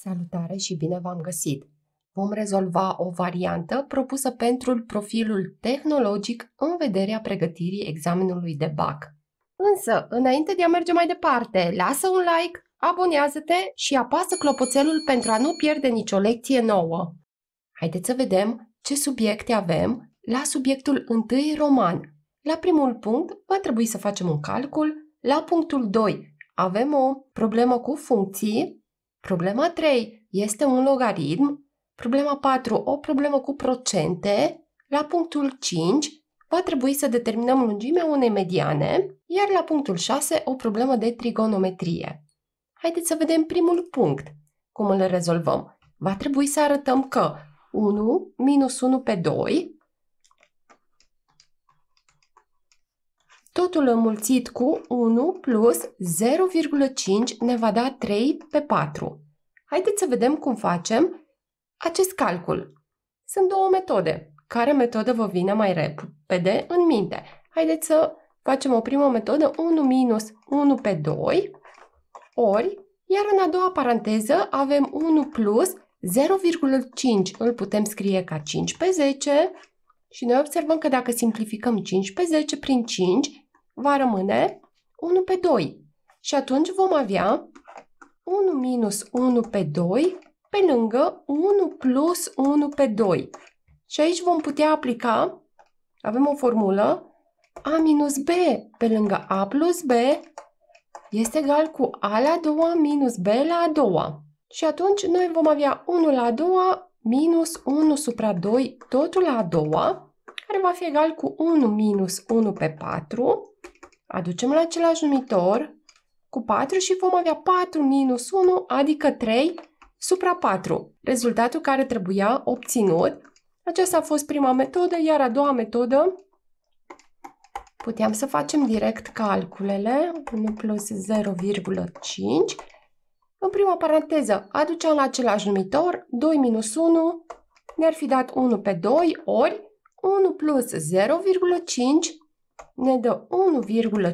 Salutare și bine v-am găsit! Vom rezolva o variantă propusă pentru profilul tehnologic în vederea pregătirii examenului de BAC. Însă, înainte de a merge mai departe, lasă un like, abonează-te și apasă clopoțelul pentru a nu pierde nicio lecție nouă. Haideți să vedem ce subiecte avem la subiectul 1 roman. La primul punct va trebui să facem un calcul, la punctul 2 avem o problemă cu funcții, problema 3 este un logaritm, problema 4 o problemă cu procente, la punctul 5 va trebui să determinăm lungimea unei mediane, iar la punctul 6 o problemă de trigonometrie. Haideți să vedem primul punct. Cum îl rezolvăm? Va trebui să arătăm că 1 minus 1 pe 2, totul înmulțit cu 1 plus 0,5 ne va da 3 pe 4. Haideți să vedem cum facem acest calcul. Sunt două metode. Care metodă vă vine mai repede în minte? Haideți să facem o primă metodă, 1 minus 1 pe 2, ori, iar în a doua paranteză avem 1 plus 0,5, îl putem scrie ca 5 pe 10 și noi observăm că dacă simplificăm 5 pe 10 prin 5, va rămâne 1 pe 2. Și atunci vom avea 1 minus 1 pe 2 pe lângă 1 plus 1 pe 2. Și aici vom putea aplica, avem o formulă, a minus b pe lângă a plus b este egal cu a la a doua minus b la a doua. Și atunci noi vom avea 1 la a doua minus 1 supra 2, totul la a doua, care va fi egal cu 1 minus 1 pe 4. Aducem la același numitor cu 4 și vom avea 4 minus 1, adică 3 supra 4. Rezultatul care trebuia obținut. Aceasta a fost prima metodă, iar a doua metodă puteam să facem direct calculele. 1 plus 0,5. În prima paranteză aduceam la același numitor, 2 minus 1 ne-ar fi dat 1 pe 2 ori 1 plus 0,5 ne dă 1,5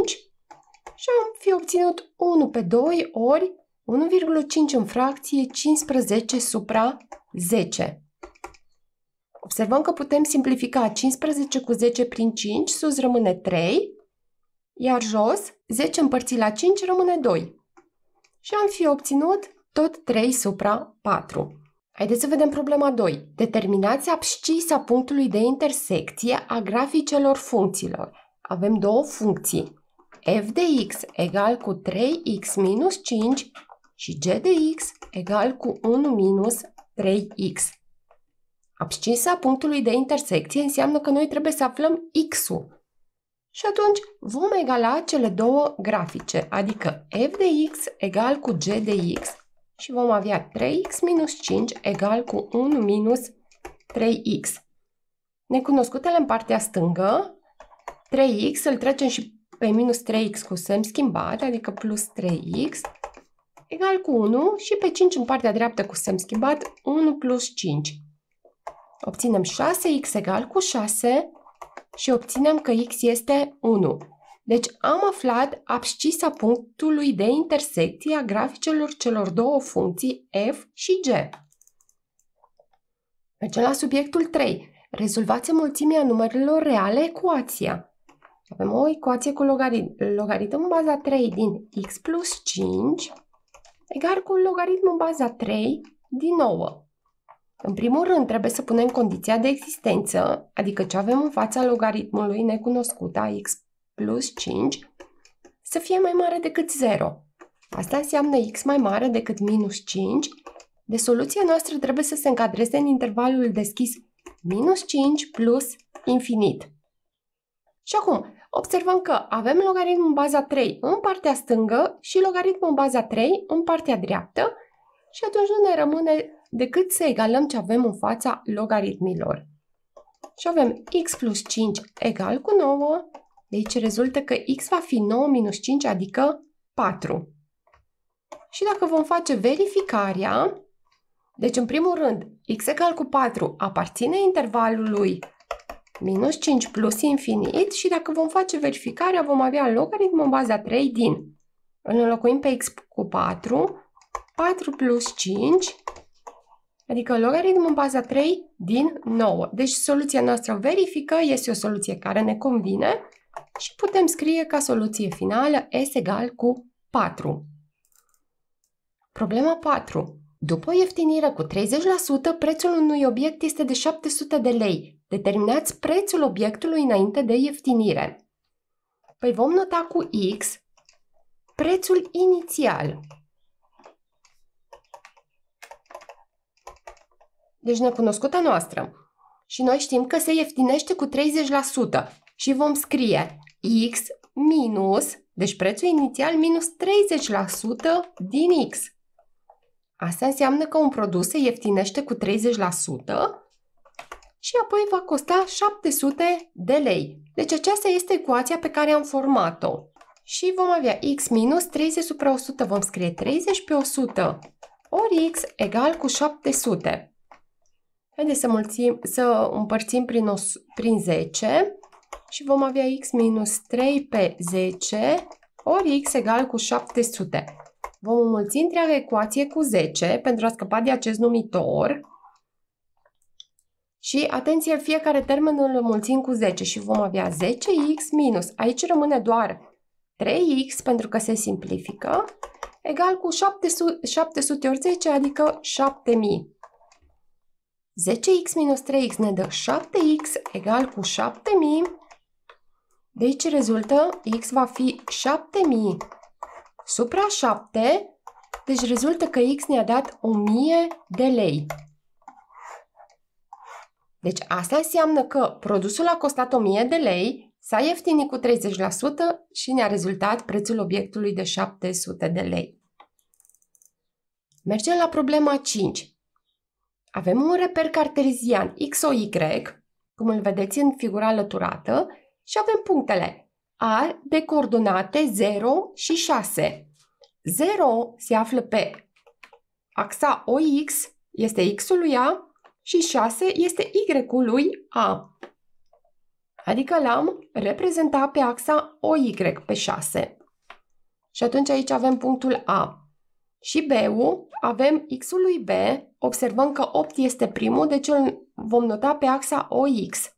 și am fi obținut 1 pe 2 ori 1,5 în fracție 15 supra 10. Observăm că putem simplifica 15 cu 10 prin 5, sus rămâne 3, iar jos 10 împărțit la 5 rămâne 2. Și am fi obținut tot 3 supra 4. Haideți să vedem problema 2. Determinați abscisa punctului de intersecție a graficelor funcțiilor. Avem două funcții. f de x egal cu 3x minus 5 și g de x egal cu 1 minus 3x. Abscisa punctului de intersecție înseamnă că noi trebuie să aflăm x-ul. Și atunci vom egala cele două grafice, adică f de x egal cu g de x și vom avea 3x minus 5 egal cu 1 minus 3x. Necunoscutele în partea stângă, 3x îl trecem și pe minus 3x cu semn schimbat, adică plus 3x, egal cu 1 și pe 5 în partea dreaptă cu semn schimbat, 1 plus 5. Obținem 6x egal cu 6 și obținem că x este 1. Deci am aflat abscisa punctului de intersecție a graficelor celor două funcții f și g. Mergem la subiectul 3. Rezolvați înmulțimea numerelor reale ecuația. Avem o ecuație cu logaritm. Logaritm în baza 3 din x plus 5 egal cu logaritm în baza 3 din 9. În primul rând trebuie să punem condiția de existență, adică ce avem în fața logaritmului necunoscut a x plus 5, să fie mai mare decât 0. Asta înseamnă x mai mare decât minus 5, de soluția noastră trebuie să se încadreze în intervalul deschis minus 5 plus infinit. Și acum, observăm că avem logaritmul în baza 3 în partea stângă și logaritmul în baza 3 în partea dreaptă și atunci nu ne rămâne decât să egalăm ce avem în fața logaritmilor. Și avem x plus 5 egal cu 9, de aici rezultă că x va fi 9 minus 5, adică 4. Și dacă vom face verificarea, deci în primul rând, x egal cu 4 aparține intervalului minus 5 plus infinit și dacă vom face verificarea, vom avea logaritmul în baza 3 din. Îl înlocuim pe x cu 4, 4 plus 5, adică logaritmul în baza 3 din 9. Deci soluția noastră verifică, este o soluție care ne convine și putem scrie ca soluție finală S egal cu 4. Problema 4. După o ieftinire cu 30%, prețul unui obiect este de 700 de lei. Determinați prețul obiectului înainte de ieftinire. Păi vom nota cu X prețul inițial. Deci necunoscuta noastră. Și noi știm că se ieftinește cu 30%. Și vom scrie X minus, deci prețul inițial minus 30% din X. Asta înseamnă că un produs se ieftinește cu 30% și apoi va costa 700 de lei. Deci aceasta este ecuația pe care am format-o. Și vom avea X minus 30 supra 100, vom scrie 30 pe 100 ori X egal cu 700. Haideți să împărțim prin 10 și vom avea X minus 3 pe 10 ori X egal cu 700. Vom înmulți întreaga ecuație cu 10 pentru a scăpa de acest numitor. Și atenție, fiecare termen îl înmulțim cu 10 și vom avea 10x minus, aici rămâne doar 3x pentru că se simplifică, egal cu 700 ori 10, adică 7000. 10x minus 3x ne dă 7x egal cu 7000. De aici rezultă x va fi 7000 supra 7, deci rezultă că x ne-a dat 1000 de lei. Deci asta înseamnă că produsul a costat 1000 de lei, s-a ieftinit cu 30% și ne-a rezultat prețul obiectului de 700 de lei. Mergem la problema 5. Avem un reper cartezian x, o, y, cum îl vedeți în figura alăturată, și avem punctele A de coordonate 0 și 6. 0 se află pe axa OX, este x-ul lui A, și 6 este y-ul lui A. Adică l-am reprezentat pe axa OY pe 6. Și atunci aici avem punctul A. Și B-ul avem x-ul lui B, observăm că 8 este primul, deci îl vom nota pe axa OX.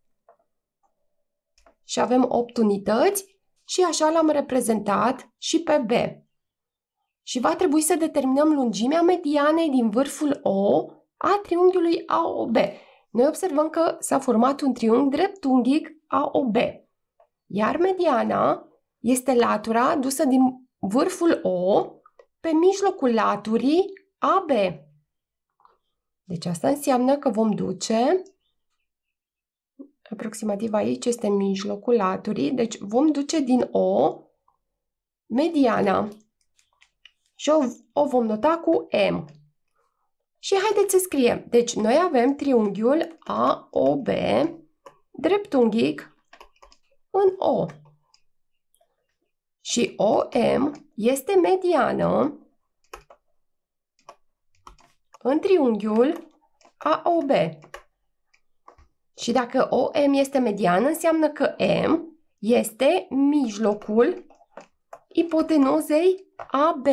Și avem 8 unități și așa l-am reprezentat și pe B. Și va trebui să determinăm lungimea medianei din vârful O a triunghiului AOB. Noi observăm că s-a format un triunghi dreptunghic AOB. Iar mediana este latura dusă din vârful O pe mijlocul laturii AB. Deci asta înseamnă că vom duce, aproximativ aici este mijlocul laturii, deci vom duce din O mediana și o vom nota cu M. Și haideți să scriem. Deci noi avem triunghiul AOB dreptunghic în O. Și OM este mediană în triunghiul AOB. Și dacă OM este mediană, înseamnă că M este mijlocul ipotenuzei AB.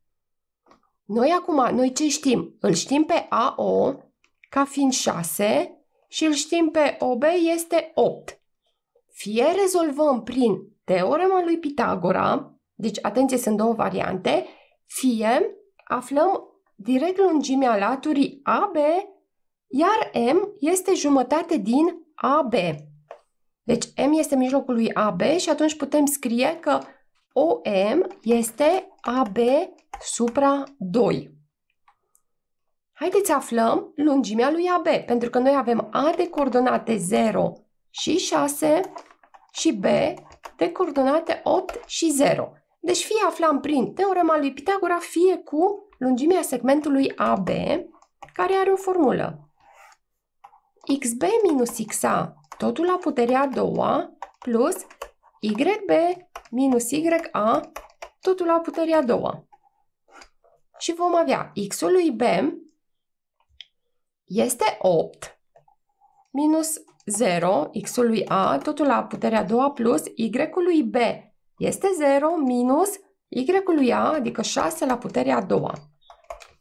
Noi ce știm? Îl știm pe AO ca fiind 6 și îl știm pe OB este 8. Fie rezolvăm prin teorema lui Pitagora, deci atenție, sunt două variante, fie aflăm direct lungimea laturii AB, iar M este jumătate din AB. Deci M este mijlocul lui AB și atunci putem scrie că OM este AB supra 2. Haideți să aflăm lungimea lui AB, pentru că noi avem A de coordonate 0 și 6 și B de coordonate 8 și 0. Deci fie aflam prin teorema lui Pitagora, fie cu lungimea segmentului AB, care are o formulă. XB minus XA, totul la puterea a doua, plus YB minus YA, totul la puterea a doua. Și vom avea x-ul lui B este 8 minus 0, x-ul lui A, totul la puterea a doua, plus y-ul lui B este 0 minus y-ul lui A, adică 6 la puterea a doua.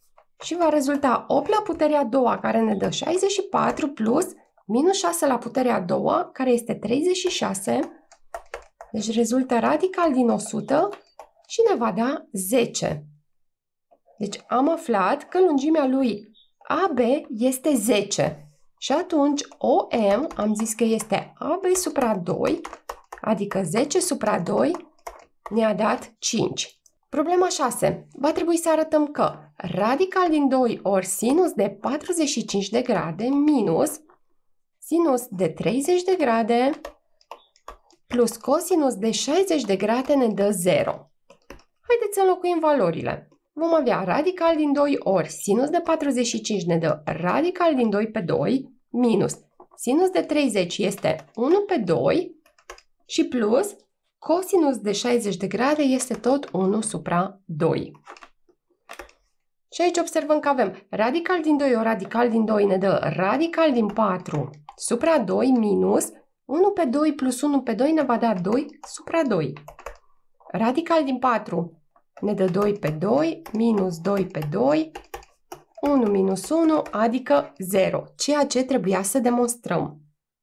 Și va rezulta 8 la puterea a doua, care ne dă 64, plus minus 6 la puterea a doua, care este 36. Deci rezultă radical din 100 și ne va da 10. Deci am aflat că lungimea lui AB este 10. Și atunci OM am zis că este AB supra 2, adică 10 supra 2 ne-a dat 5. Problema 6. Va trebui să arătăm că radical din 2 ori sinus de 45 de grade minus sinus de 30 de grade plus cosinus de 60 de grade ne dă 0. Haideți să înlocuim valorile. Vom avea radical din 2 ori sinus de 45 ne dă radical din 2 pe 2 minus sinus de 30 este 1 pe 2 și plus cosinus de 60 de grade este tot 1 supra 2. Și aici observăm că avem radical din 2 ori radical din 2 ne dă radical din 4 supra 2 minus 1 pe 2 plus 1 pe 2 ne va da 2 supra 2. Radical din 4 ne dă 2 pe 2 minus 2 pe 2, 1 minus 1, adică 0, ceea ce trebuia să demonstrăm.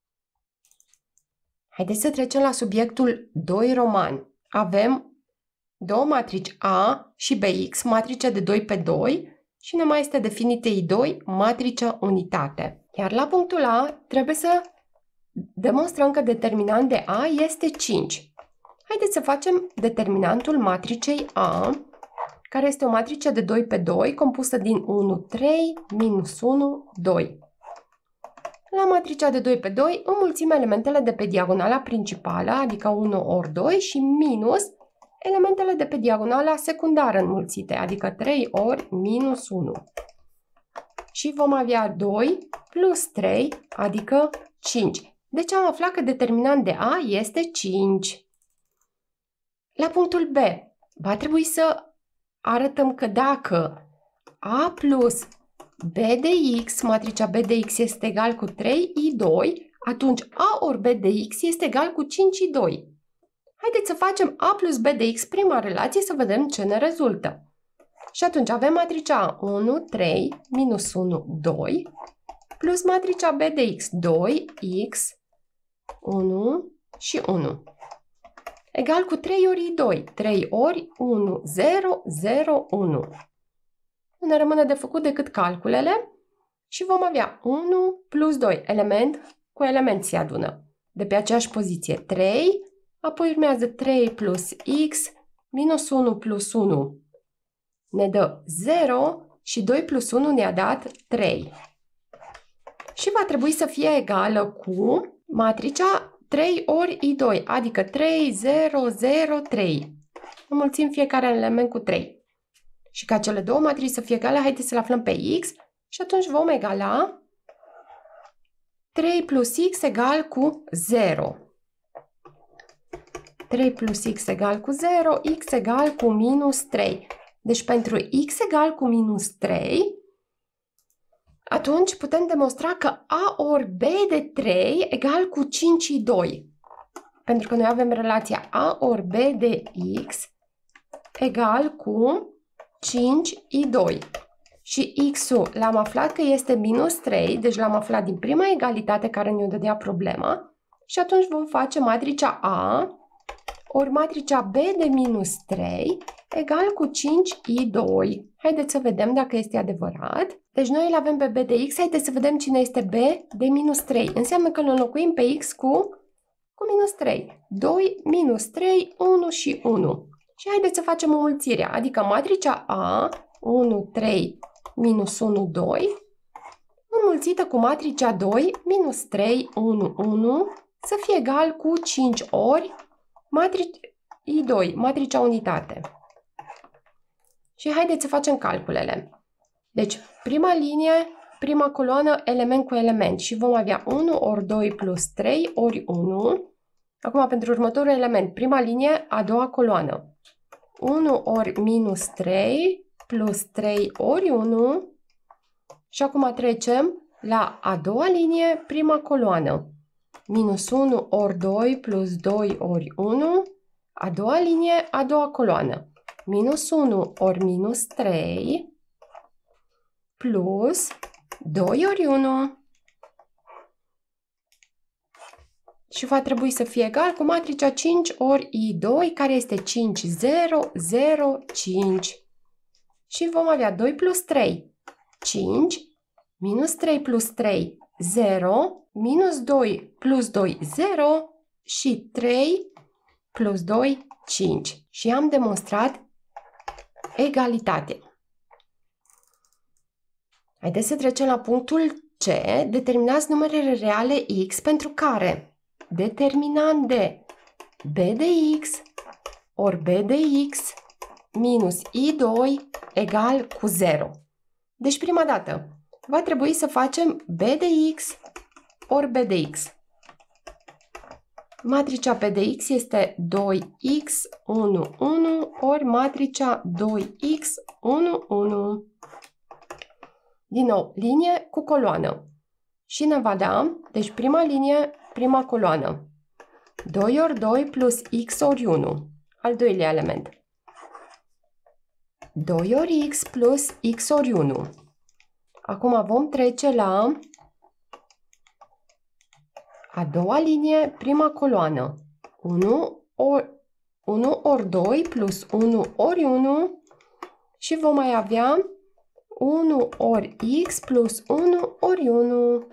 Haideți să trecem la subiectul 2 roman. Avem două matrici A și BX, matrice de 2 pe 2 și ne mai este definite I2, matrică unitate. Iar la punctul A trebuie să demonstrăm că determinant de A este 5. Haideți să facem determinantul matricei A, care este o matrice de 2 pe 2, compusă din 1, 3, minus 1, 2. La matricea de 2 pe 2 înmulțim elementele de pe diagonala principală, adică 1 ori 2, și minus elementele de pe diagonala secundară înmulțite, adică 3 ori minus 1. Și vom avea 2 plus 3, adică 5. Deci am aflat că determinant de A este 5. La punctul B, va trebui să arătăm că dacă A plus B de X, matricea B de X este egal cu 3I2, atunci A ori B de X este egal cu 5I2. Haideți să facem A plus B de X prima relație să vedem ce ne rezultă. Și atunci avem matricea A 1, 3, minus 1, 2, plus matricea B de X 2, X, 1 și 1. Egal cu 3 ori 2, 3 ori 1, 0, 0, 1. Nu ne rămâne de făcut decât calculele și vom avea 1 plus 2, element cu element se adună. De pe aceeași poziție 3, apoi urmează 3 plus x, minus 1 plus 1 ne dă 0 și 2 plus 1 ne-a dat 3. Și va trebui să fie egală cu matricea 3 ori I2, adică 3, 0, 0, 3. Înmulțim fiecare element cu 3. Și ca cele două matrici să fie egale, haideți să le aflăm pe X și atunci vom egala 3 plus X egal cu 0. 3 plus X egal cu 0, X egal cu minus 3. Deci pentru X egal cu minus 3, atunci putem demonstra că A ori B de 3 egal cu 5I2. Pentru că noi avem relația A ori B de X egal cu 5I2. Și X-ul l-am aflat că este minus 3, deci l-am aflat din prima egalitate care ne-o dădea problema. Și atunci vom face matricea A ori matricea B de minus 3 egal cu 5I2. Haideți să vedem dacă este adevărat. Deci noi îl avem pe B de X, haideți să vedem cine este B de minus 3. Înseamnă că îl înlocuim pe X cu minus 3. 2, minus 3, 1 și 1. Și haideți să facem o mulțire, adică matricea A, 1, 3, minus 1, 2, înmulțită cu matricea 2, minus 3, 1, 1, să fie egal cu 5 ori I2, matricea unitate. Și haideți să facem calculele. Deci, prima linie, prima coloană, element cu element. Și vom avea 1 ori 2 plus 3 ori 1. Acum, pentru următorul element, prima linie, a doua coloană. 1 ori minus 3 plus 3 ori 1. Și acum trecem la a doua linie, prima coloană. Minus 1 ori 2 plus 2 ori 1. A doua linie, a doua coloană. Minus 1 ori minus 3 plus 2 ori 1. Și va trebui să fie egal cu matricea 5 ori I2, care este 5, 0, 0, 5. Și vom avea 2 plus 3, 5, minus 3 plus 3, 0, minus 2 plus 2, 0 și 3 plus 2, 5. Și am demonstrat egalitate. Haideți să trecem la punctul C. Determinați numerele reale x pentru care determinant de b de x ori b de x minus I2 egal cu 0. Deci prima dată va trebui să facem b de x ori b de x. Matricea p de x este 2x, 1, 1 ori matricea 2x, 1, 1. Din nou, linie cu coloană. Și ne va da, deci prima linie, prima coloană. 2 ori 2 plus x ori 1. Al doilea element. 2 ori x plus x ori 1. Acum vom trece la a doua linie, prima coloană. 1 ori 2 plus 1 ori 1 și vom mai avea 1 ori x plus 1 ori 1.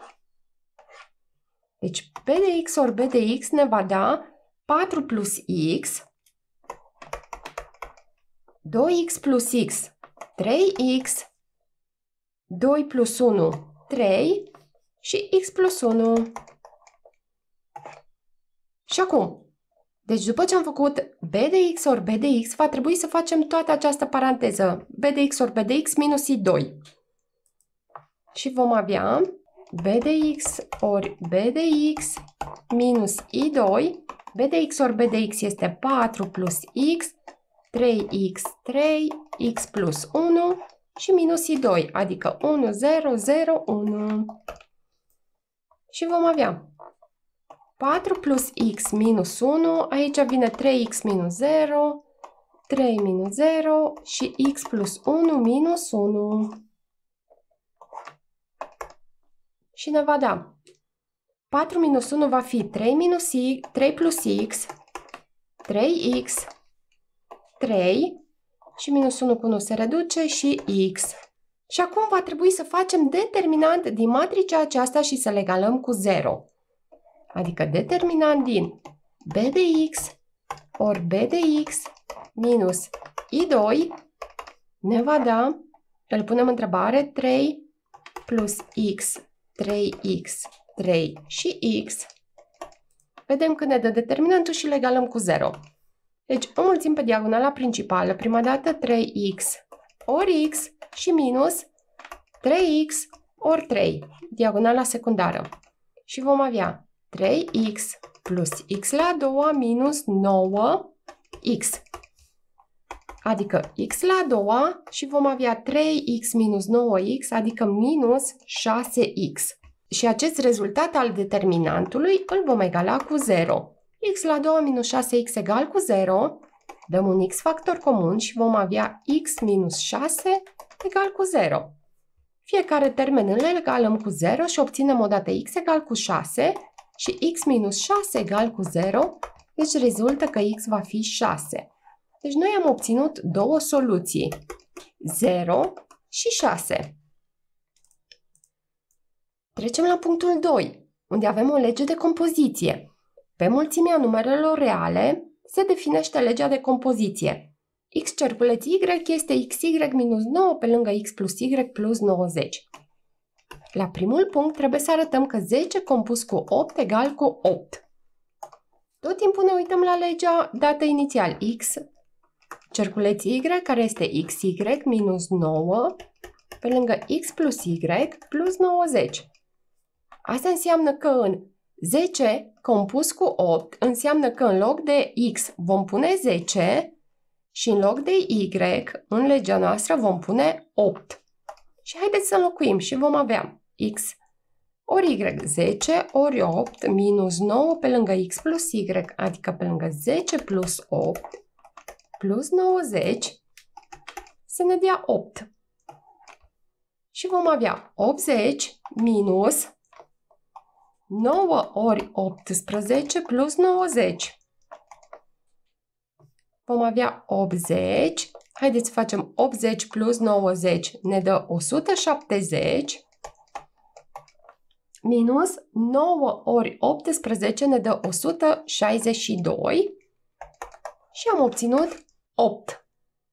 Deci b de x ori b de x ne va da 4 plus x, 2x plus x, 3x, 2 plus 1, 3 și x plus 1. Și acum, deci după ce am făcut b de x ori b de x, va trebui să facem toată această paranteză, b de x ori b de x minus I2. Și vom avea b de x ori b de x minus I2. b de x ori b de x este 4 plus x, 3x, 3, x plus 1 și minus I2, adică 1, 0, 0, 1. Și vom avea 4 plus x minus 1, aici vine 3x minus 0, 3 minus 0 și x plus 1 minus 1. Și ne va da 4 minus 1 va fi 3 plus x, 3x, 3 și minus 1 cu 1 se reduce și x. Și acum va trebui să facem determinant din matricea aceasta și să le egalăm cu 0. Adică determinant din b de x ori b de x minus I2 ne va da, îl punem întrebare, 3 plus x, 3x, 3 și x. Vedem că ne dă determinantul și le egalăm cu 0. Deci înmulțim pe diagonala principală, prima dată 3x ori x și minus 3x ori 3, diagonala secundară. Și vom avea 3x plus x la a doua minus 9x. Adică x la a doua și vom avea 3x minus 9x, adică minus 6x. Și acest rezultat al determinantului îl vom egala cu 0. X la a doua minus 6x egal cu 0. Dăm un x factor comun și vom avea x minus 6 egal cu 0. Fiecare termen îl egalăm cu 0 și obținem odată x egal cu 6 și x minus 6 egal cu 0. Deci rezultă că x va fi 6. Deci noi am obținut două soluții, 0 și 6. Trecem la punctul 2, unde avem o lege de compoziție. Pe mulțimea numerelor reale se definește legea de compoziție. X cerculeț Y este xy minus 9 pe lângă x plus y plus 90. La primul punct trebuie să arătăm că 10 compus cu 8 egal cu 8. Tot timpul ne uităm la legea dată inițial, x cerculeț Y, care este xy minus 9 pe lângă x plus y plus 90. Asta înseamnă că în 10 compus cu 8 înseamnă că în loc de x vom pune 10 și în loc de y în legea noastră vom pune 8. Și haideți să înlocuim și vom avea x ori y, 10 ori 8 minus 9 pe lângă x plus y, adică pe lângă 10 plus 8 plus 90 să ne dea 8. Și vom avea 80 minus 9 ori 18 plus 90. Vom avea 80. Haideți să facem 80 plus 90 ne dă 170. Minus 9 ori 18 ne dă 162. Și am obținut 8.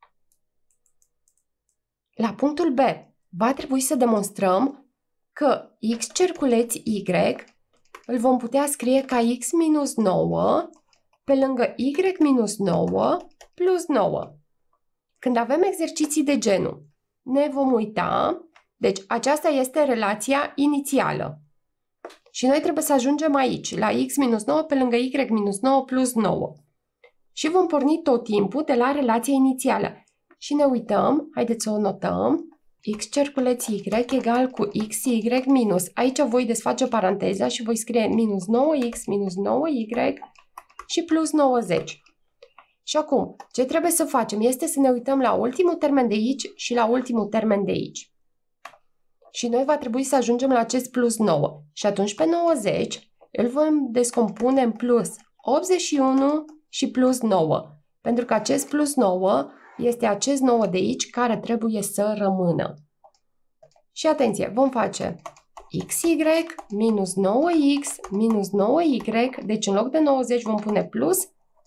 La punctul B va trebui să demonstrăm că x cerculeț y îl vom putea scrie ca x minus 9 pe lângă y minus 9 plus 9. Când avem exerciții de genul, ne vom uita, deci aceasta este relația inițială. Și noi trebuie să ajungem aici, la x minus 9 pe lângă y minus 9 plus 9. Și vom porni tot timpul de la relația inițială. Și ne uităm, haideți să o notăm, x cerculeț y egal cu xy minus. Aici voi desface paranteza și voi scrie minus 9x minus 9y și plus 90. Și acum, ce trebuie să facem este să ne uităm la ultimul termen de aici și la ultimul termen de aici. Și noi va trebui să ajungem la acest plus 9. Și atunci pe 90 îl vom descompune în plus 81 și plus 9. Pentru că acest plus 9 este acest 9 de aici care trebuie să rămână. Și atenție, vom face xy minus 9x minus 9y, deci în loc de 90 vom pune plus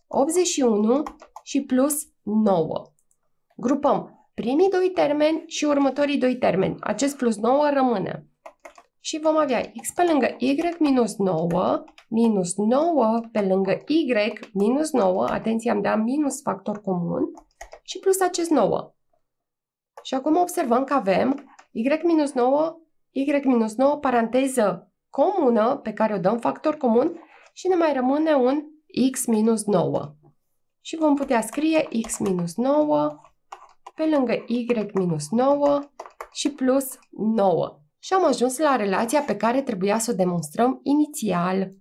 81 și plus 9. Grupăm primii doi termeni și următorii doi termeni. Acest plus 9 rămâne. Și vom avea x pe lângă y minus 9 pe lângă y minus 9, atenție, am dat minus factor comun, și plus acest 9. Și acum observăm că avem y minus 9, paranteză comună pe care o dăm factor comun și ne mai rămâne un x minus 9. Și vom putea scrie x minus 9 pe lângă y minus 9 și plus 9. Și am ajuns la relația pe care trebuia să o demonstrăm inițial.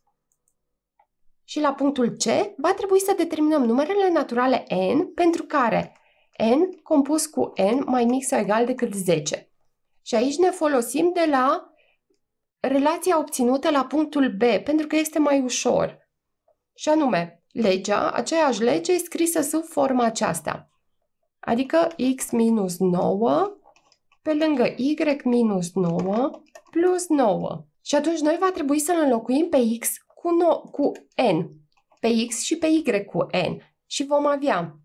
Și la punctul C va trebui să determinăm numerele naturale n pentru care n compus cu n mai mic sau egal decât 10. Și aici ne folosim de la relația obținută la punctul B, pentru că este mai ușor. Și anume, aceeași lege scrisă sub forma aceasta. Adică x minus 9 pe lângă y minus 9 plus 9. Și atunci noi va trebui să-l înlocuim pe x cu n. Pe x și pe y cu n. Și vom avea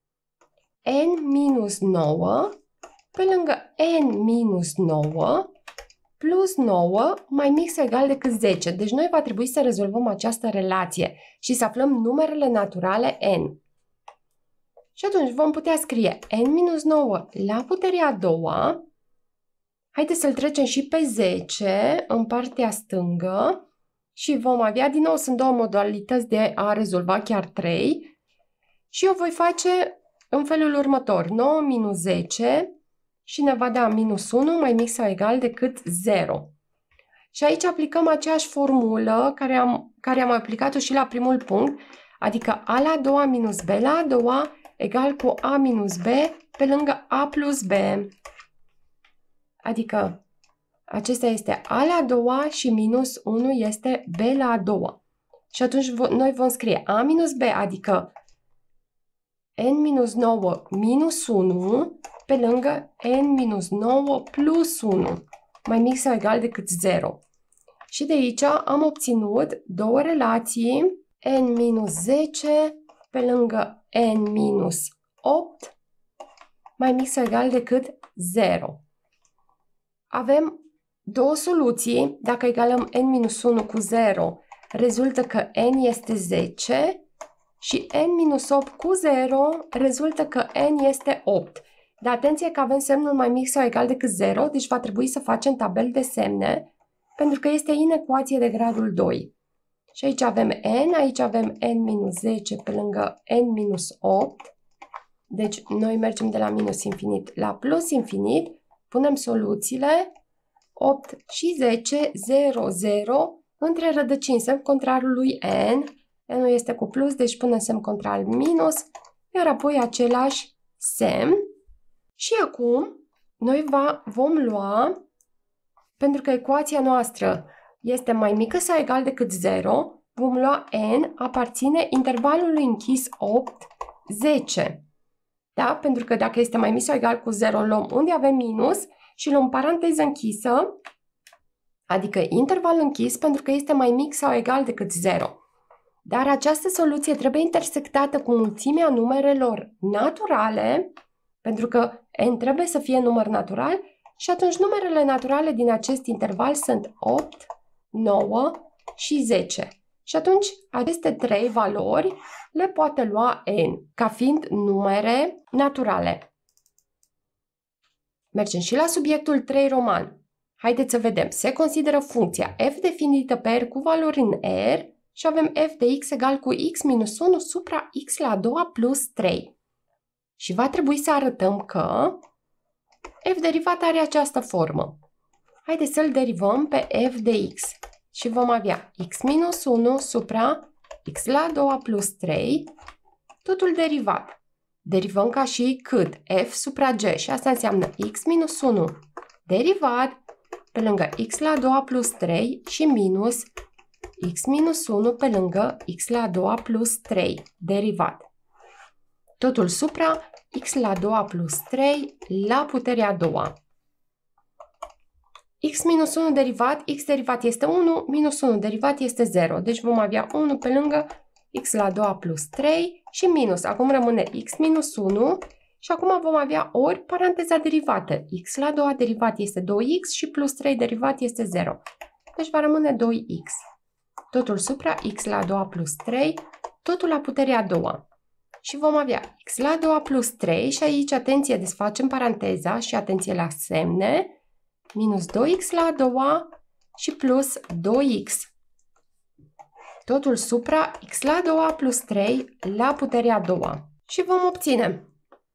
n minus 9 pe lângă n minus 9 plus 9 mai mic sau egal decât 10. Deci noi va trebui să rezolvăm această relație și să aflăm numerele naturale n. Și atunci vom putea scrie n minus 9 la puterea a doua. Haideți să-l trecem și pe 10 în partea stângă. Și vom avea, din nou, sunt două modalități de a rezolva, chiar 3. Și eu voi face în felul următor. 9 minus 10 și ne va da minus 1 mai mic sau egal decât 0. Și aici aplicăm aceeași formulă care am aplicat-o și la primul punct, adică a la a doua minus b la a doua egal cu a minus b pe lângă a plus b. Adică acesta este a la a doua și minus 1 este b la a doua. Și atunci noi vom scrie a minus b, adică n minus 9 minus 1 pe lângă n minus 9 plus 1, mai mic sau egal decât 0. Și de aici am obținut două relații, n minus 10 pe lângă n minus 8, mai mic sau egal decât 0. Avem două soluții. Dacă egalăm n minus 1 cu 0, rezultă că n este 10 și n minus 8 cu 0 rezultă că n este 8. Dar atenție că avem semnul mai mic sau egal decât 0, deci va trebui să facem tabel de semne, pentru că este inecuație de gradul 2. Și aici avem n, aici avem n minus 10 pe lângă n minus 8. Deci noi mergem de la minus infinit la plus infinit, punem soluțiile, 8 și 10, 0, 0, între rădăcini, semn contrarul lui n. N-ul este cu plus, deci punem semn contrar minus, iar apoi același semn. Și acum noi vom lua, pentru că ecuația noastră este mai mică sau egal decât 0, vom lua n aparține intervalului închis 8, 10. Da? Pentru că dacă este mai mic sau egal cu 0, luăm unde avem minus și luăm paranteză închisă, adică interval închis pentru că este mai mic sau egal decât 0. Dar această soluție trebuie intersectată cu mulțimea numerelor naturale, pentru că n trebuie să fie număr natural și atunci numerele naturale din acest interval sunt 8, 9 și 10. Și atunci aceste trei valori le poate lua n ca fiind numere naturale. Mergem și la subiectul 3 roman. Haideți să vedem. Se consideră funcția f definită pe R cu valori în R și avem f de x egal cu x minus 1 supra x la a doua plus 3. Și va trebui să arătăm că f derivat are această formă. Haideți să-l derivăm pe f de x. Și vom avea x minus 1 supra x la a doua plus 3, totul derivat. Derivăm ca și cât f supra g și asta înseamnă x minus 1 derivat pe lângă x la a doua plus 3 și minus x minus 1 pe lângă x la a doua plus 3 derivat. Totul supra x la a doua plus 3 la puterea a doua. X minus 1 derivat, x derivat este 1, minus 1 derivat este 0. Deci vom avea 1 pe lângă x la a doua plus 3 și minus. Acum rămâne x minus 1 și acum vom avea ori paranteza derivată. X la a doua derivat este 2x și plus 3 derivat este 0. Deci va rămâne 2x. Totul supra x la a doua plus 3, totul la puterea a doua. Și vom avea x la a doua plus 3 și aici, atenție, desfacem paranteza și atenție la semne. Minus 2x la a doua și plus 2x. Totul supra x la a doua plus 3 la puterea a doua. Și vom obține.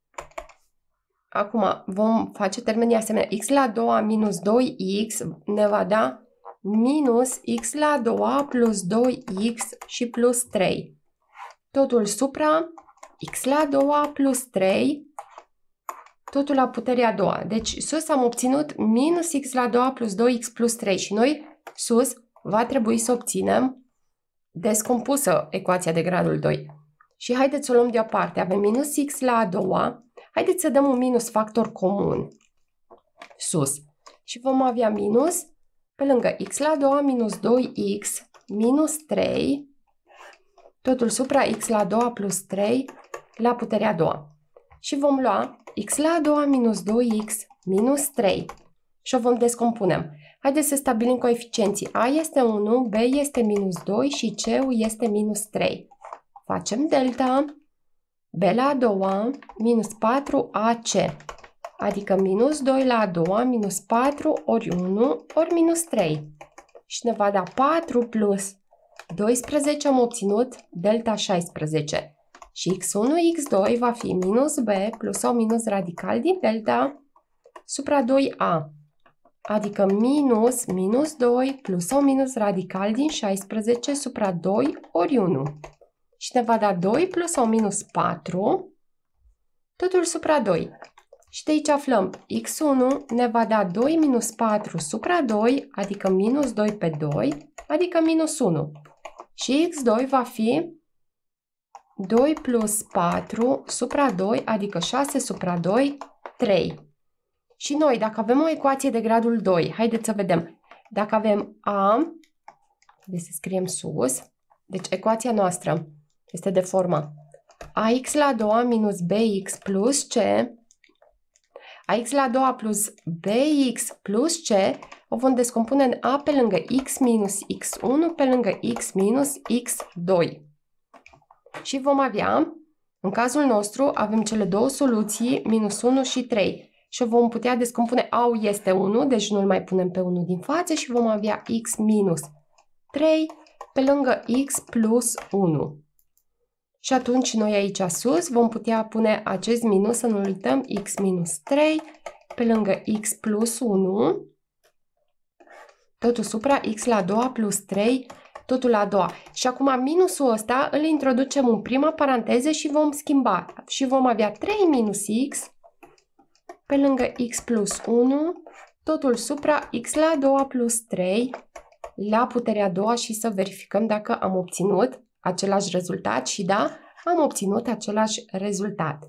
Acum vom face termenii asemenea. X la a doua minus 2x ne va da minus x la a doua plus 2x și plus 3. Totul supra x la a doua plus 3, totul la puterea a doua. Deci sus am obținut minus x la a doua plus 2x plus 3 și noi sus va trebui să obținem descompusă ecuația de gradul 2. Și haideți să o luăm deoparte. Avem minus x la a doua. Haideți să dăm un minus factor comun sus. Și vom avea minus pe lângă x la a doua minus 2x minus 3, totul supra x la a doua plus 3 la puterea a doua. Și vom lua x la a doua minus 2x minus 3 și o vom descompune. Haideți să stabilim coeficienții. A este 1, B este minus 2 și C este minus 3. Facem delta B la a doua minus 4AC, adică minus 2 la a doua minus 4 ori 1 ori minus 3. Și ne va da 4 plus 12, am obținut delta 16. Și x1, x2 va fi minus b plus sau minus radical din delta supra 2a, adică minus 2 plus sau minus radical din 16 supra 2 ori 1. Și ne va da 2 plus sau minus 4, totul supra 2. Și de aici aflăm x1 ne va da 2 minus 4 supra 2, adică minus 2 pe 2, adică minus 1. Și x2 va fi 2 plus 4 supra 2, adică 6 supra 2, 3. Și noi, dacă avem o ecuație de gradul 2, haideți să vedem. Dacă avem a, deci să scriem sus, deci ecuația noastră este de formă ax la a doua minus bx plus c, ax la a doua plus bx plus c, o vom descompune în a pe lângă x minus x1 pe lângă x minus x2. Și vom avea, în cazul nostru, avem cele două soluții, minus 1 și 3. Și o vom putea descompune, a este 1, deci nu-l mai punem pe 1 din față și vom avea x minus 3 pe lângă x plus 1. Și atunci noi aici sus vom putea pune acest minus, să nu uităm, x minus 3 pe lângă x plus 1, totul supra x la a doua plus 3, totul la a doua. Și acum minusul ăsta îl introducem în prima paranteză și vom schimba. Și vom avea 3 minus x pe lângă x plus 1, totul supra x la a doua plus 3 la puterea a doua și să verificăm dacă am obținut același rezultat și da, am obținut același rezultat.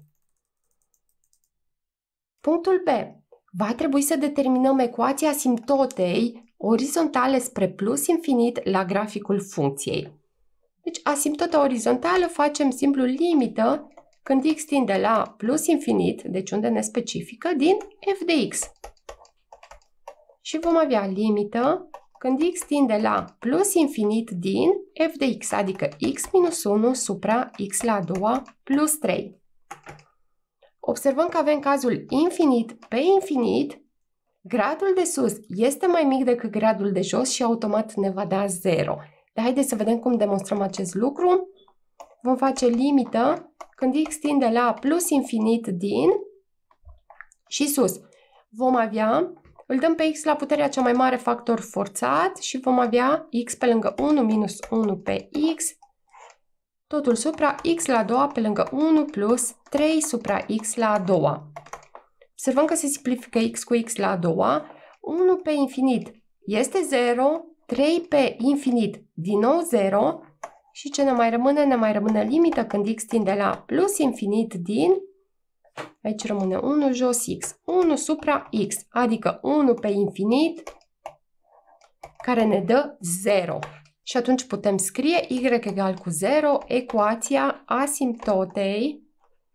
Punctul B. Va trebui să determinăm ecuația asimptotei orizontale spre plus infinit la graficul funcției. Deci asimptota orizontală facem simplu limită când x tinde la plus infinit, deci unde ne specifică, din f de x. Și vom avea limită când x tinde la plus infinit din f de x, adică x minus 1 supra x la a doua plus 3. Observăm că avem cazul infinit pe infinit, gradul de sus este mai mic decât gradul de jos și automat ne va da 0. Dar haideți să vedem cum demonstrăm acest lucru. Vom face limită când x tinde la plus infinit din și sus. Vom avea, îl dăm pe x la puterea cea mai mare factor forțat și vom avea x pe lângă 1 minus 1 pe x, totul supra x la a doua pe lângă 1 plus 3 supra x la a doua. Observăm că se simplifică x cu x la a doua, 1 pe infinit este 0, 3 pe infinit din nou 0 și ce ne mai rămâne? Ne mai rămâne limită când x tinde la plus infinit din, aici rămâne 1 jos x, 1 supra x, adică 1 pe infinit care ne dă 0. Și atunci putem scrie y egal cu 0, ecuația asimptotei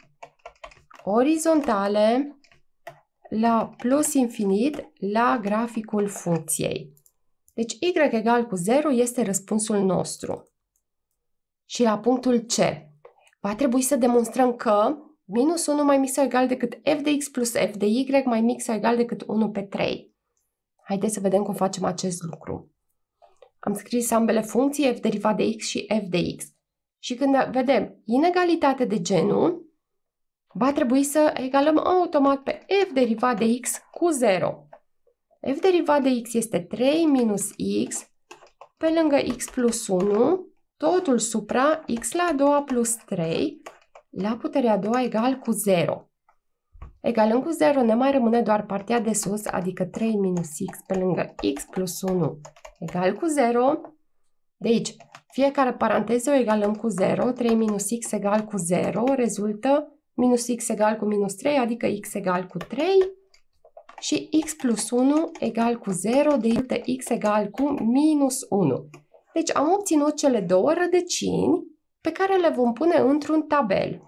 orizontale la plus infinit la graficul funcției. Deci y egal cu 0 este răspunsul nostru. Și la punctul C, va trebui să demonstrăm că minus 1 mai mic sau egal decât f de x plus f de y mai mic sau egal decât 1 pe 3. Haideți să vedem cum facem acest lucru. Am scris ambele funcții, f derivat de x și f de x. Și când vedem inegalitate de genul, va trebui să egalăm automat pe f derivat de x cu 0. F derivat de x este 3 minus x pe lângă x plus 1, totul supra x la a doua plus 3 la puterea a doua egal cu 0. Egalând cu 0 ne mai rămâne doar partea de sus, adică 3 minus x pe lângă x plus 1 egal cu 0. De aici, fiecare paranteză o egalăm cu 0, 3 minus x egal cu 0, rezultă minus x egal cu minus 3, adică x egal cu 3 și x plus 1 egal cu 0, de x egal cu minus 1. Deci am obținut cele două rădăcini pe care le vom pune într-un tabel.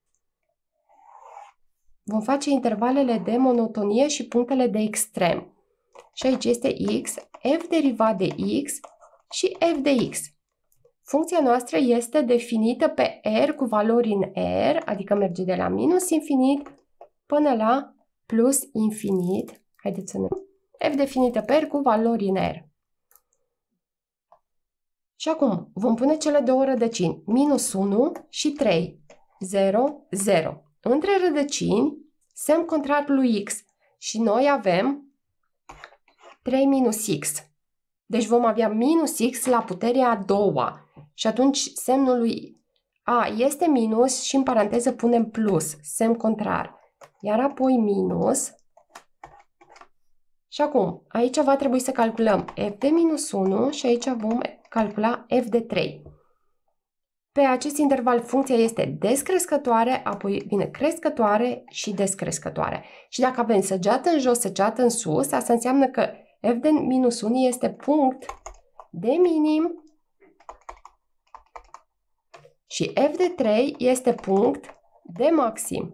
Vom face intervalele de monotonie și punctele de extrem. Și aici este x, f derivat de x și f de x. Funcția noastră este definită pe R cu valori în R, adică merge de la minus infinit până la plus infinit. Haideți să ne... F definită pe R cu valori în R. Și acum vom pune cele două rădăcini, minus 1 și 3, 0, 0. Între rădăcini, semn contrar lui x și noi avem 3 minus x. Deci vom avea minus x la puterea a doua. Și atunci semnul lui a este minus și în paranteză punem plus, semn contrar. Iar apoi minus. Și acum, aici va trebui să calculăm f de minus 1 și aici vom calcula f de 3. Pe acest interval funcția este descrescătoare, apoi vine crescătoare și descrescătoare. Și dacă avem săgeată în jos, săgeată în sus, asta înseamnă că f de minus 1 este punct de minim și f de 3 este punct de maxim.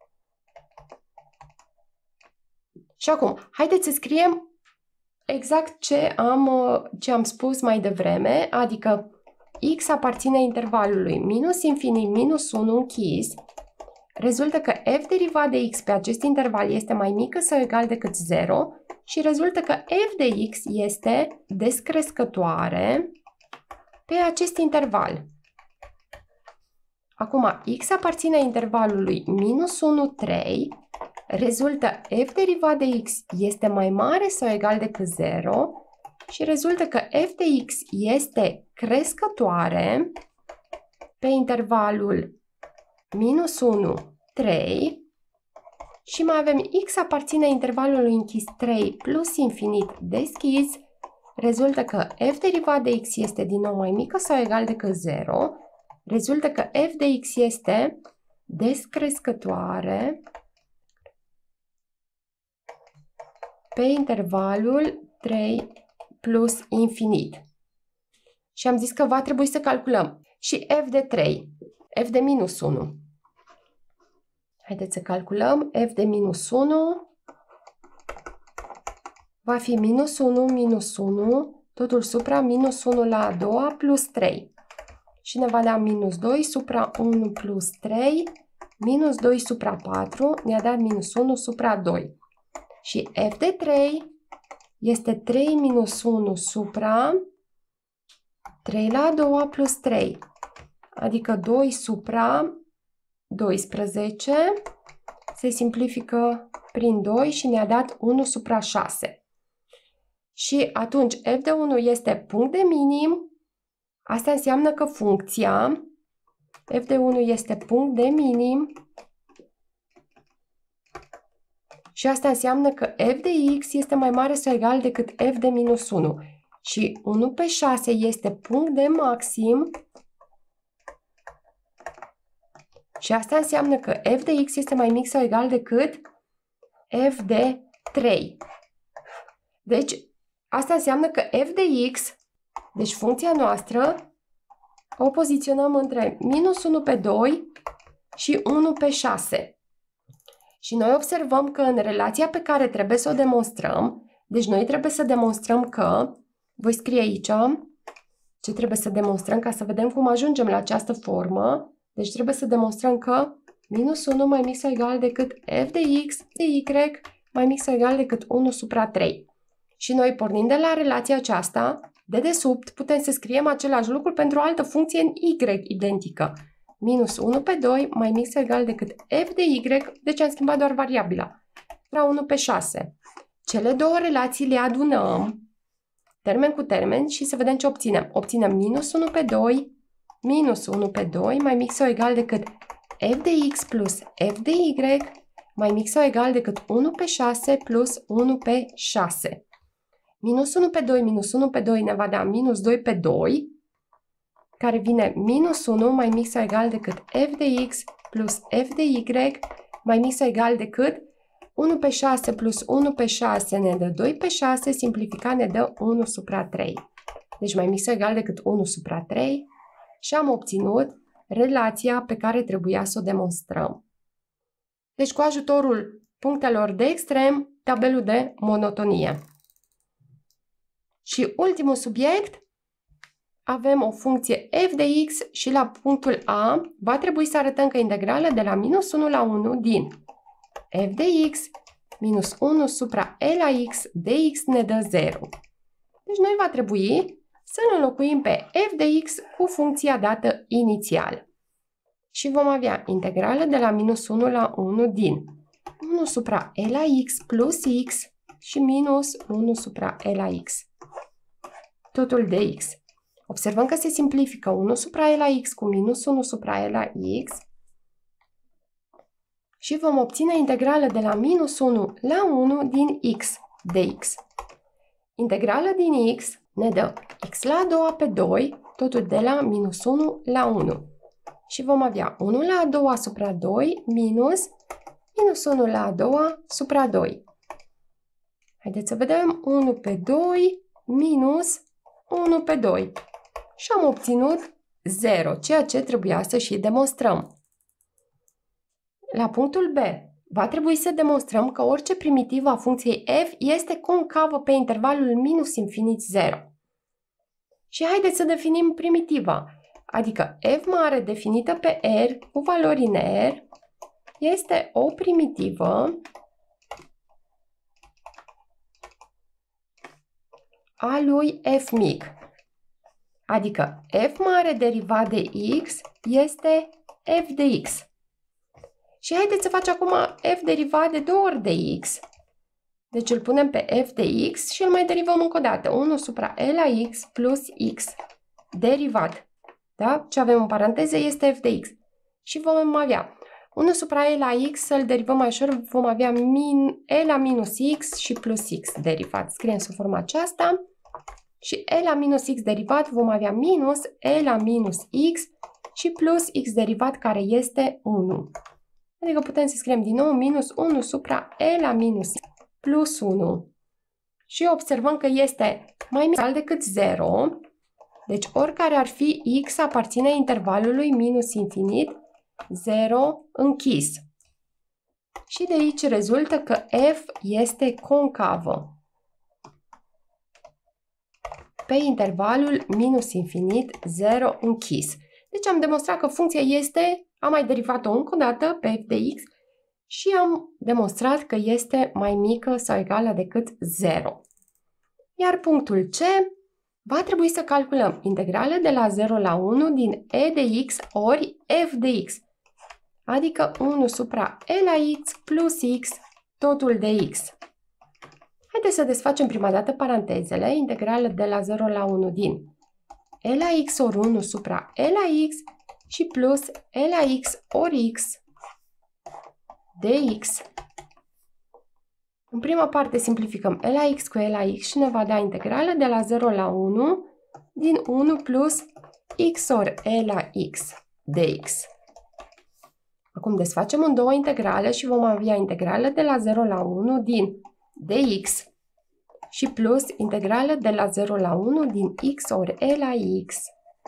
Și acum, haideți să scriem exact ce am spus mai devreme, adică x aparține intervalului minus infinit minus 1 închis, rezultă că f derivat de x pe acest interval este mai mică sau egal decât 0 și rezultă că f de x este descrescătoare pe acest interval. Acum, x aparține intervalului minus 1, 3, rezultă f derivat de x este mai mare sau egal decât 0 și rezultă că f de x este crescătoare pe intervalul minus 1, 3 și mai avem x aparține intervalului închis 3 plus infinit deschis, rezultă că f derivat de x este din nou mai mică sau egal decât 0, rezultă că f de x este descrescătoare pe intervalul 3 plus infinit. Și am zis că va trebui să calculăm și f de 3, f de minus 1. Haideți să calculăm f de minus 1. Va fi minus 1, minus 1, totul supra minus 1 la a doua plus 3. Și ne va da minus 2 supra 1 plus 3, minus 2 supra 4, ne-a dat minus 1 supra 2. Și f de 3 este 3 minus 1 supra 3 la a doua plus 3, adică 2 supra 12, se simplifică prin 2 și ne-a dat 1 supra 6. Și atunci f de 1 este punct de minim, asta înseamnă că funcția f de 1 este punct de minim și asta înseamnă că f de x este mai mare sau egal decât f de minus 1. Și 1 pe 6 este punct de maxim și asta înseamnă că f de x este mai mic sau egal decât f de 3. Deci, asta înseamnă că f de x, deci funcția noastră, o poziționăm între minus 1 pe 2 și 1 pe 6. Și noi observăm că în relația pe care trebuie să o demonstrăm, deci noi trebuie să demonstrăm că, voi scrie aici ce trebuie să demonstrăm ca să vedem cum ajungem la această formă. Deci trebuie să demonstrăm că minus 1 mai mic sau egal decât f de x de y mai mic sau egal decât 1 supra 3. Și noi, pornind de la relația aceasta, de desubt putem să scriem același lucru pentru o altă funcție în y identică. Minus 1 pe 2 mai mic sau egal decât f de y, deci am schimbat doar variabila, la 1 pe 6. Cele două relații le adunăm, termen cu termen, și să vedem ce obținem. Obținem minus 1 pe 2, minus 1 pe 2 mai mic sau egal decât f de x plus f de y mai mic sau egal decât 1 pe 6 plus 1 pe 6. Minus 1 pe 2 minus 1 pe 2 ne va da minus 2 pe 2, care vine minus 1 mai mic sau egal decât f de x plus f de y mai mic sau egal decât 1 pe 6 plus 1 pe 6 ne dă 2 pe 6, simplificat ne dă 1 supra 3. Deci mai mic sau egal decât 1 supra 3 și am obținut relația pe care trebuia să o demonstrăm. Deci cu ajutorul punctelor de extrem, tabelul de monotonie. Și ultimul subiect, avem o funcție f de x și la punctul A va trebui să arătăm că integrală de la minus 1 la 1 din f de x minus 1 supra e la x dx ne dă 0. Deci noi va trebui să înlocuim pe f de x cu funcția dată inițial. Și vom avea integrală de la minus 1 la 1 din 1 supra e la x plus x și minus 1 supra e la x. Totul de x. Observăm că se simplifică 1 supra e la x cu minus 1 supra e la x și vom obține integrală de la minus 1 la 1 din x dx. Integrală din x ne dă x la a doua pe 2, totul de la minus 1 la 1. Și vom avea 1 la a doua supra 2 minus 1 la a doua supra 2. Haideți să vedem 1 pe 2 minus 1 pe 2. Și am obținut 0, ceea ce trebuia să și demonstrăm. La punctul B, va trebui să demonstrăm că orice primitivă a funcției f este concavă pe intervalul minus infinit 0. Și haideți să definim primitiva, adică f mare definită pe R cu valori în R este o primitivă a lui f mic. Adică f mare derivat de x este f de x. Și haideți să facem acum f derivat de 2 ori de x. Deci îl punem pe f de x și îl mai derivăm încă o dată. 1 supra e la x plus x. Derivat. Da? Ce avem în paranteze este f de x. Și vom avea 1 supra e la x, să-l derivăm mai ușor, vom avea e la minus x și plus x derivat. Scriem sub forma aceasta și e la minus x derivat vom avea minus e la minus x și plus x derivat care este 1. Adică putem să scriem din nou minus 1 supra e la minus x plus 1. Și observăm că este mai mic decât 0, deci oricare ar fi x aparține intervalului minus infinit 0 închis. Și de aici rezultă că f este concavă pe intervalul minus infinit 0 închis. Deci am demonstrat că funcția este, am mai derivat-o încă o dată pe f de x și am demonstrat că este mai mică sau egală decât 0. Iar punctul C, va trebui să calculăm integrală de la 0 la 1 din e de x ori f de x, adică 1 supra e la x plus x totul de x. Haideți să desfacem prima dată parantezele, integrală de la 0 la 1 din e la x ori 1 supra e la x și plus e la x ori x de x. În prima parte simplificăm e la x cu e la x și ne va da integrală de la 0 la 1 din 1 plus x ori e la x dx. Acum desfacem în două integrale și vom avea integrală de la 0 la 1 din dx și plus integrală de la 0 la 1 din x ori e la x.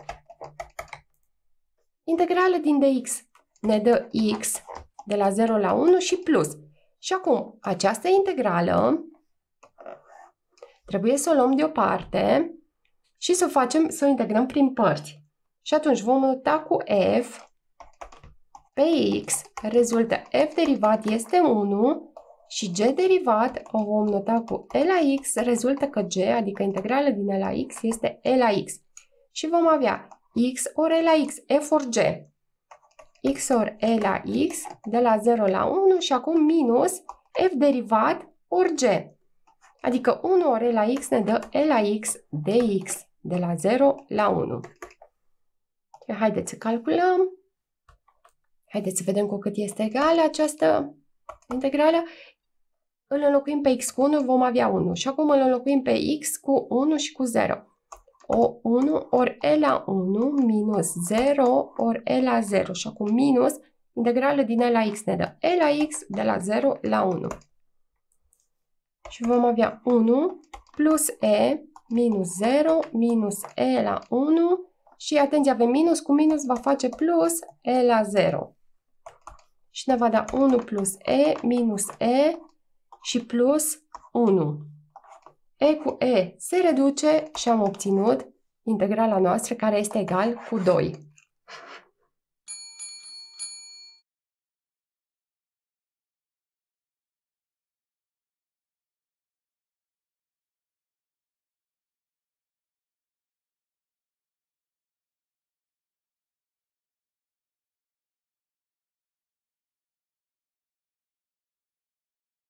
Integrală din dx ne dă x de la 0 la 1 și plus. Și acum, această integrală trebuie să o luăm deoparte și să o integrăm prin părți. Și atunci vom nota cu f pe x, rezultă f derivat este 1 și g derivat o vom nota cu e la x, rezultă că g, adică integrală din e la x, este e la x. Și vom avea x ori e la x, f ori g. X ori e la x de la 0 la 1 și acum minus f derivat ori g. Adică 1 ori e la x ne dă e la x dx de la 0 la 1. Haideți să calculăm. Haideți să vedem cu cât este egală această integrală. Îl înlocuim pe x cu 1, vom avea 1. Și acum îl înlocuim pe x cu 1 și cu 0. O 1 ori e la 1 minus 0 ori e la 0. Și acum minus integrală din e la x ne dă e la x de la 0 la 1. Și vom avea 1 plus e minus 0 minus e la 1 și atenție, avem minus cu minus va face plus e la 0. Și ne va da 1 plus e minus e și plus 1. E cu e se reduce și am obținut integrala noastră care este egal cu 2.